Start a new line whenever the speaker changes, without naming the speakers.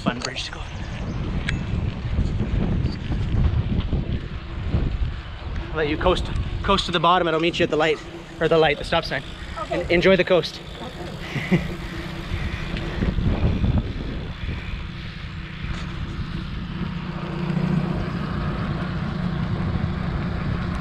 fun bridge to go. I'll let you coast to the bottom and I'll meet you at the light, or the stop sign. Okay. Enjoy the coast.